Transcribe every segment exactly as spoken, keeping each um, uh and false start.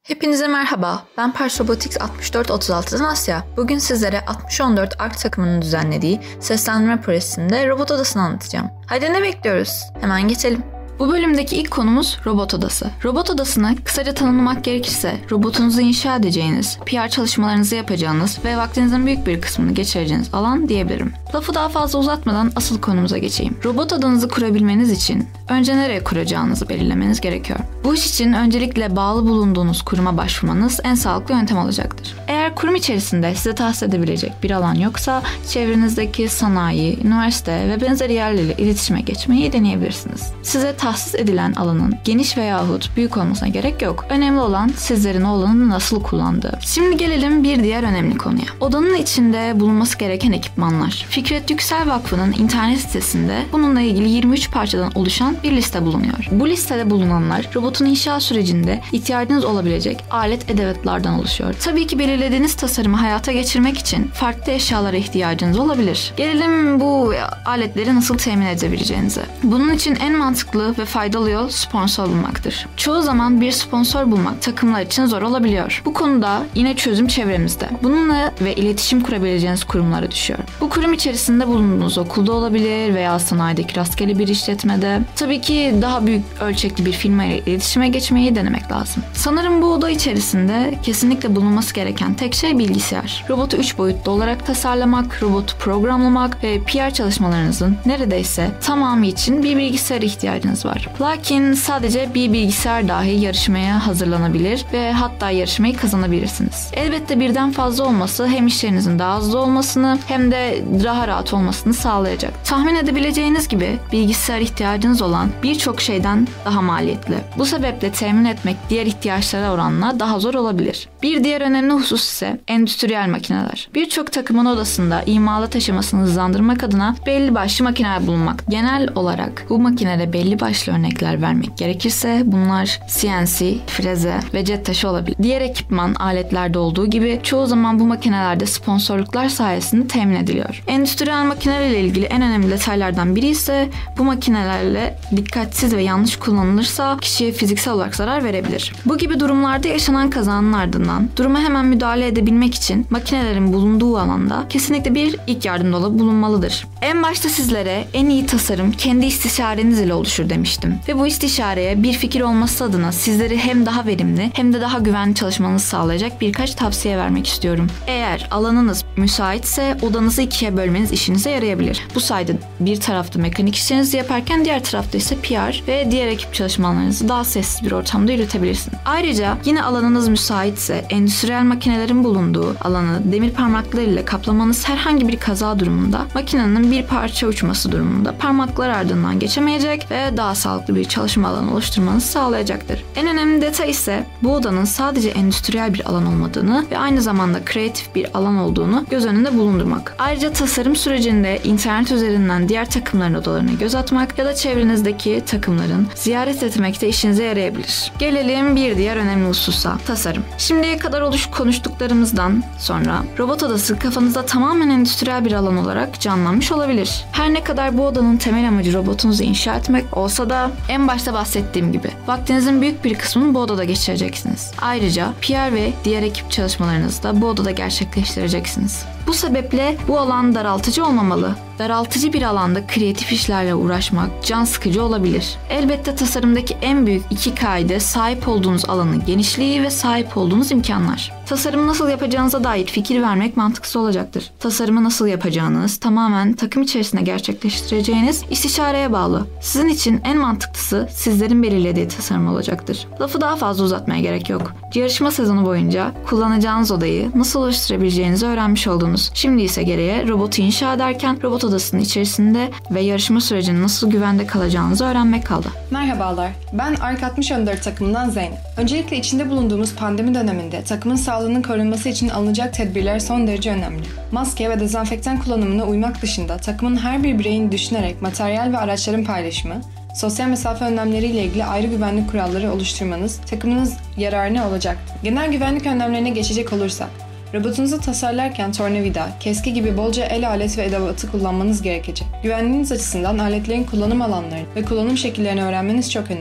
Hepinize merhaba, ben Pars Robotics altmış dört otuz altı'dan Asya. Bugün sizlere altmış on dört ARK takımının düzenlediği seslendirme projesinde robot odasını anlatacağım. Haydi ne bekliyoruz? Hemen geçelim. Bu bölümdeki ilk konumuz robot odası. Robot odasını kısaca tanımlamak gerekirse robotunuzu inşa edeceğiniz, P R çalışmalarınızı yapacağınız ve vaktinizin büyük bir kısmını geçireceğiniz alan diyebilirim. Lafı daha fazla uzatmadan asıl konumuza geçeyim. Robot odanızı kurabilmeniz için önce nereye kuracağınızı belirlemeniz gerekiyor. Bu iş için öncelikle bağlı bulunduğunuz kuruma başvurmanız en sağlıklı yöntem olacaktır. Eğer kurum içerisinde size tahsis edebilecek bir alan yoksa çevrenizdeki sanayi, üniversite ve benzeri yerlerle iletişime geçmeyi deneyebilirsiniz. Size tahsis edilen alanın geniş veyahut büyük olmasına gerek yok. Önemli olan sizlerin o alanı nasıl kullandığı. Şimdi gelelim bir diğer önemli konuya. Odanın içinde bulunması gereken ekipmanlar. Fikret Yüksel Vakfı'nın internet sitesinde bununla ilgili yirmi üç parçadan oluşan bir liste bulunuyor. Bu listede bulunanlar robotun inşa sürecinde ihtiyacınız olabilecek alet edevatlardan oluşuyor. Tabii ki belirlediğiniz tasarımı hayata geçirmek için farklı eşyalara ihtiyacınız olabilir. Gelelim bu aletleri nasıl temin edebileceğinize. Bunun için en mantıklı ve faydalı yol sponsor bulmaktır. Çoğu zaman bir sponsor bulmak takımlar için zor olabiliyor. Bu konuda yine çözüm çevremizde. Bununla ve iletişim kurabileceğiniz kurumlara düşüyor. Bu kurum içerisinde bulunduğunuz okulda olabilir veya sanayideki rastgele bir işletmede. Tabii ki daha büyük ölçekli bir firma ile iletişime geçmeyi denemek lazım. Sanırım bu oda içerisinde kesinlikle bulunması gereken tek şey bilgisayar. Robotu üç boyutlu olarak tasarlamak, robotu programlamak ve P R çalışmalarınızın neredeyse tamamı için bir bilgisayara ihtiyacınız var. Lakin sadece bir bilgisayar dahi yarışmaya hazırlanabilir ve hatta yarışmayı kazanabilirsiniz. Elbette birden fazla olması hem işlerinizin daha hızlı olmasını hem de daha rahat olmasını sağlayacak. Tahmin edebileceğiniz gibi bilgisayar ihtiyacınız olan birçok şeyden daha maliyetli. Bu sebeple temin etmek diğer ihtiyaçlara oranla daha zor olabilir. Bir diğer önemli husus ise endüstriyel makineler. Birçok takımın odasında imalat aşamasını hızlandırmak adına belli başlı makineler bulunmak. Genel olarak bu makinelere belli başlı örnekler vermek gerekirse bunlar C N C, freze ve jet taşı olabilir. Diğer ekipman aletlerde olduğu gibi çoğu zaman bu makinelerde sponsorluklar sayesinde temin ediliyor. Endüstriyel makinelerle ilgili en önemli detaylardan biri ise bu makinelerle dikkatsiz ve yanlış kullanılırsa kişiye fiziksel olarak zarar verebilir. Bu gibi durumlarda yaşanan kazanın ardından duruma hemen müdahale edebilmek için makinelerin bulunduğu alanda kesinlikle bir ilk yardım dolabı bulunmalıdır. En başta sizlere en iyi tasarım kendi istişareniz ile oluşur demiştim. Ve bu istişareye bir fikir olması adına sizleri hem daha verimli hem de daha güvenli çalışmanızı sağlayacak birkaç tavsiye vermek istiyorum. Eğer alanınız müsaitse odanızı ikiye bölmeniz işinize yarayabilir. Bu sayede bir tarafta mekanik işlerinizi yaparken diğer tarafta ise P R ve diğer ekip çalışmalarınızı daha sessiz bir ortamda yürütebilirsiniz. Ayrıca yine alanınız müsaitse endüstriyel makinelerin bulunduğu alanı demir parmaklarıyla kaplamanız herhangi bir kaza durumunda makinenin bir parça uçması durumunda parmaklar ardından geçemeyecek ve daha sağlıklı bir çalışma alanı oluşturmanızı sağlayacaktır. En önemli detay ise bu odanın sadece endüstriyel bir alan olmadığını ve aynı zamanda kreatif bir alan olduğunu göz önünde bulundurmak. Ayrıca tasarım sürecinde internet üzerinden diğer takımların odalarına göz atmak ya da çevrenizdeki takımların ziyaret etmek de işinize yarayabilir. Gelelim bir diğer önemli hususa, tasarım. Şimdiye kadar oluş konuştuklarımızdan sonra robot odası kafanızda tamamen endüstriyel bir alan olarak canlanmış olabilir. Her ne kadar bu odanın temel amacı robotunuzu inşa etmek olsa da en başta bahsettiğim gibi vaktinizin büyük bir kısmını bu odada geçireceksiniz. Ayrıca P R ve diğer ekip çalışmalarınızı da bu odada gerçekleştireceksiniz. Bu sebeple bu alan daraltıcı olmamalı. Daraltıcı bir alanda kreatif işlerle uğraşmak can sıkıcı olabilir. Elbette tasarımdaki en büyük iki kaide sahip olduğunuz alanın genişliği ve sahip olduğunuz imkanlar. Tasarımı nasıl yapacağınıza dair fikir vermek mantıksız olacaktır. Tasarımı nasıl yapacağınız tamamen takım içerisinde gerçekleştireceğiniz istişareye bağlı. Sizin için en mantıklısı sizlerin belirlediği tasarım olacaktır. Lafı daha fazla uzatmaya gerek yok. Yarışma sezonu boyunca kullanacağınız odayı nasıl oluşturabileceğinizi öğrenmiş oldunuz. Şimdi ise geriye robotu inşa ederken robot odasının içerisinde ve yarışma sürecinin nasıl güvende kalacağınızı öğrenmek kaldı. Merhabalar, ben ARK altmış on dört takımından Zeynep. Öncelikle içinde bulunduğumuz pandemi döneminde takımın sağlığının korunması için alınacak tedbirler son derece önemli. Maske ve dezenfektan kullanımına uymak dışında takımın her bir bireyini düşünerek materyal ve araçların paylaşımı, sosyal mesafe önlemleriyle ilgili ayrı güvenlik kuralları oluşturmanız takımınız yararına olacak. Genel güvenlik önlemlerine geçecek olursak, robotunuzu tasarlarken tornavida, keski gibi bolca el alet ve edevatı kullanmanız gerekecek. Güvenliğiniz açısından aletlerin kullanım alanlarını ve kullanım şekillerini öğrenmeniz çok önemli.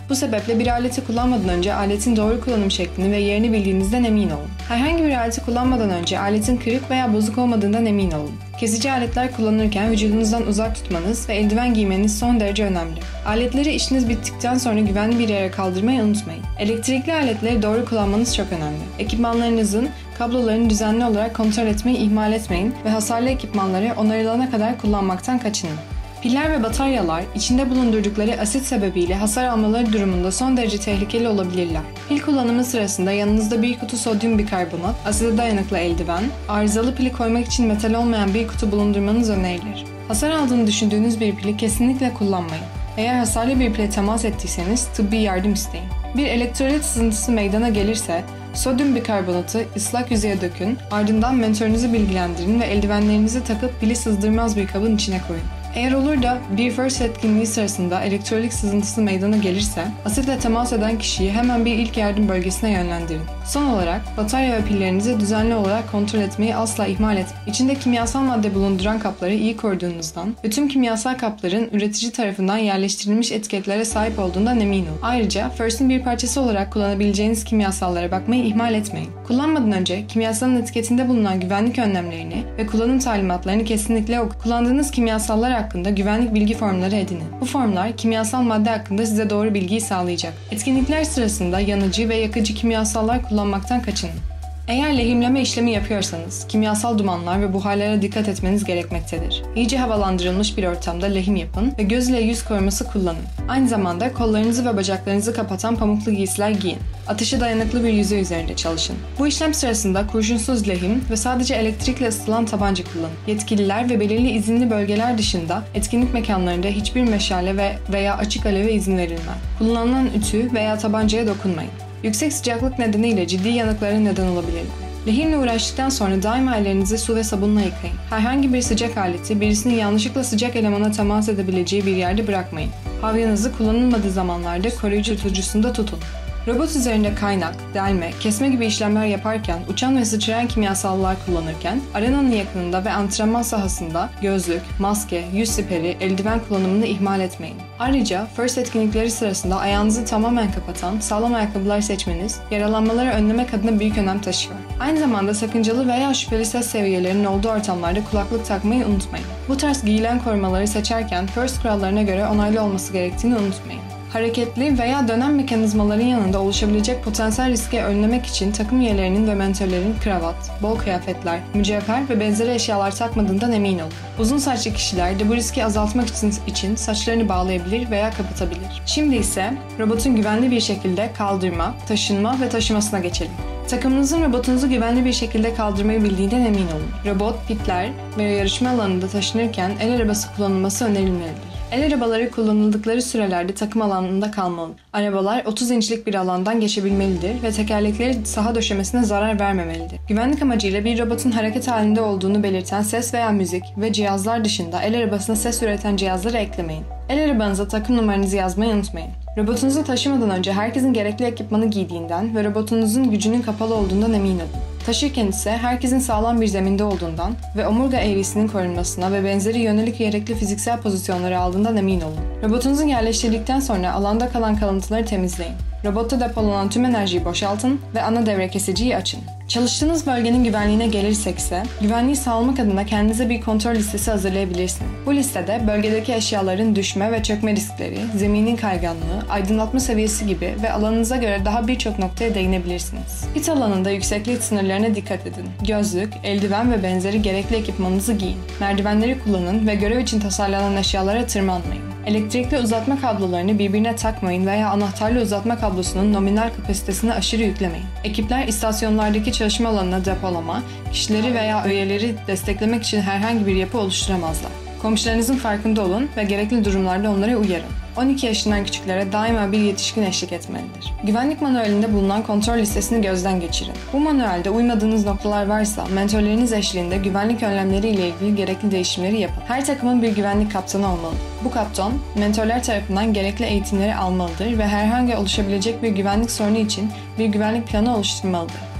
Bu sebeple bir aleti kullanmadan önce aletin doğru kullanım şeklini ve yerini bildiğinizden emin olun. Herhangi bir aleti kullanmadan önce aletin kırık veya bozuk olmadığından emin olun. Kesici aletler kullanırken vücudunuzdan uzak tutmanız ve eldiven giymeniz son derece önemli. Aletleri işiniz bittikten sonra güvenli bir yere kaldırmayı unutmayın. Elektrikli aletleri doğru kullanmanız çok önemli. Ekipmanlarınızın kablolarını düzenli olarak kontrol etmeyi ihmal etmeyin ve hasarlı ekipmanları onarılana kadar kullanmaktan kaçının. Piller ve bataryalar içinde bulundurdukları asit sebebiyle hasar almaları durumunda son derece tehlikeli olabilirler. Pil kullanımı sırasında yanınızda bir kutu sodyum bikarbonat, aside dayanıklı eldiven, arızalı pili koymak için metal olmayan bir kutu bulundurmanız önerilir. Hasar aldığını düşündüğünüz bir pili kesinlikle kullanmayın. Eğer hasarlı bir pile temas ettiyseniz tıbbi yardım isteyin. Bir elektrolit sızıntısı meydana gelirse sodyum bikarbonatı ıslak yüzeye dökün, ardından mentörünüzü bilgilendirin ve eldivenlerinizi takıp pili sızdırmaz bir kabın içine koyun. Eğer olur da bir FIRST etkinliği sırasında elektrolit sızıntısı meydana gelirse, asitle temas eden kişiyi hemen bir ilk yardım bölgesine yönlendirin. Son olarak batarya ve pillerinizi düzenli olarak kontrol etmeyi asla ihmal etmeyin. İçinde kimyasal madde bulunduran kapları iyi koruduğunuzdan ve tüm kimyasal kapların üretici tarafından yerleştirilmiş etiketlere sahip olduğundan emin olun. Ayrıca FIRST'in bir parçası olarak kullanabileceğiniz kimyasallara bakmayı ihmal etmeyin. Kullanmadan önce kimyasalın etiketinde bulunan güvenlik önlemlerini ve kullanım talimatlarını kesinlikle okuyun. Kullandığınız kimyasallar hakkında güvenlik bilgi formları edinin. Bu formlar kimyasal madde hakkında size doğru bilgiyi sağlayacak. Etkinlikler sırasında yanıcı ve yakıcı kimyasallar kullanmaktan kaçının. Eğer lehimleme işlemi yapıyorsanız, kimyasal dumanlar ve buharlara dikkat etmeniz gerekmektedir. İyice havalandırılmış bir ortamda lehim yapın ve göz ile yüz koruması kullanın. Aynı zamanda kollarınızı ve bacaklarınızı kapatan pamuklu giysiler giyin. Ateşe dayanıklı bir yüzey üzerinde çalışın. Bu işlem sırasında kurşunsuz lehim ve sadece elektrikle ısıtılan tabanca kullanın. Yetkililer ve belirli izinli bölgeler dışında etkinlik mekanlarında hiçbir meşale ve veya açık aleve izin verilmez. Kullanılan ütü veya tabancaya dokunmayın. Yüksek sıcaklık nedeniyle ciddi yanıklara neden olabilirler. Lehimle uğraştıktan sonra daima ellerinizi su ve sabunla yıkayın. Herhangi bir sıcak aleti birisinin yanlışlıkla sıcak elemana temas edebileceği bir yerde bırakmayın. Havyanızı kullanılmadığı zamanlarda koruyucu tutucusunda tutun. Robot üzerinde kaynak, delme, kesme gibi işlemler yaparken, uçan ve sıçrayan kimyasallar kullanırken, arenanın yakınında ve antrenman sahasında gözlük, maske, yüz siperi, eldiven kullanımını ihmal etmeyin. Ayrıca FIRST etkinlikleri sırasında ayağınızı tamamen kapatan sağlam ayakkabılar seçmeniz, yaralanmaları önlemek adına büyük önem taşıyor. Aynı zamanda sakıncalı veya şüpheli ses seviyelerinin olduğu ortamlarda kulaklık takmayı unutmayın. Bu tarz giyilen korumaları seçerken FIRST kurallarına göre onaylı olması gerektiğini unutmayın. Hareketli veya dönen mekanizmaların yanında oluşabilecek potansiyel riski önlemek için takım üyelerinin ve mentörlerin kravat, bol kıyafetler, mücevher ve benzeri eşyalar takmadığından emin olun. Uzun saçlı kişiler de bu riski azaltmak için, için saçlarını bağlayabilir veya kapatabilir. Şimdi ise robotun güvenli bir şekilde kaldırma, taşınma ve taşımasına geçelim. Takımınızın robotunuzu güvenli bir şekilde kaldırmayı bildiğinden emin olun. Robot, pitler ve yarışma alanında taşınırken el arabası kullanılması önerilmelidir. El arabaları kullanıldıkları sürelerde takım alanında kalmalı. Arabalar otuz inçlik bir alandan geçebilmelidir ve tekerlekleri saha döşemesine zarar vermemelidir. Güvenlik amacıyla bir robotun hareket halinde olduğunu belirten ses veya müzik ve cihazlar dışında el arabasına ses üreten cihazları eklemeyin. El arabanıza takım numaranızı yazmayı unutmayın. Robotunuzu taşımadan önce herkesin gerekli ekipmanı giydiğinden ve robotunuzun gücünün kapalı olduğundan emin olun. Taşırken ise herkesin sağlam bir zeminde olduğundan ve omurga eğrisinin korunmasına ve benzeri yönelik gerekli fiziksel pozisyonları aldığından emin olun. Robotunuzu yerleştirdikten sonra alanda kalan kalıntıları temizleyin. Robotta depolanan tüm enerjiyi boşaltın ve ana devre kesiciyi açın. Çalıştığınız bölgenin güvenliğine gelirsek ise, güvenliği sağlamak adına kendinize bir kontrol listesi hazırlayabilirsiniz. Bu listede bölgedeki eşyaların düşme ve çökme riskleri, zeminin kayganlığı, aydınlatma seviyesi gibi ve alanınıza göre daha birçok noktaya değinebilirsiniz. Pit alanında yükseklik sınırlarına dikkat edin. Gözlük, eldiven ve benzeri gerekli ekipmanınızı giyin. Merdivenleri kullanın ve görev için tasarlanan eşyalara tırmanmayın. Elektrikli uzatma kablolarını birbirine takmayın veya anahtarlı uzatma kablosunun nominal kapasitesini aşırı yüklemeyin. Ekipler istasyonlardaki çalışma alanına depolama, kişileri veya üyeleri desteklemek için herhangi bir yapı oluşturamazlar. Komşularınızın farkında olun ve gerekli durumlarda onları uyarın. on iki yaşından küçüklere daima bir yetişkin eşlik etmelidir. Güvenlik manuelinde bulunan kontrol listesini gözden geçirin. Bu manuelde uymadığınız noktalar varsa mentörleriniz eşliğinde güvenlik önlemleri ile ilgili gerekli değişimleri yapın. Her takımın bir güvenlik kaptanı olmalı. Bu kaptan, mentörler tarafından gerekli eğitimleri almalıdır ve herhangi oluşabilecek bir güvenlik sorunu için bir güvenlik planı oluşturmalıdır.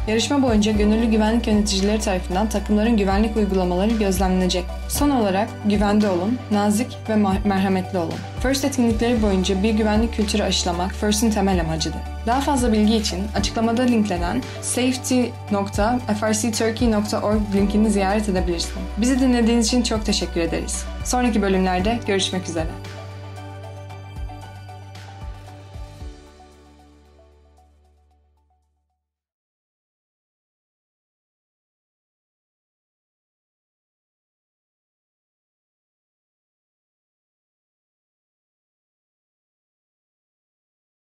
Yarışma boyunca gönüllü güvenlik yöneticileri tarafından takımların güvenlik uygulamaları gözlemlenecek. Son olarak güvende olun, nazik ve merhametli olun. First etkinlikleri boyunca bir güvenlik kültürü aşılamak First'in temel amacıdır. Daha fazla bilgi için açıklamada linklenen safety nokta f r c turkey nokta org linkini ziyaret edebilirsin. Bizi dinlediğiniz için çok teşekkür ederiz. Sonraki bölümlerde görüşmek üzere.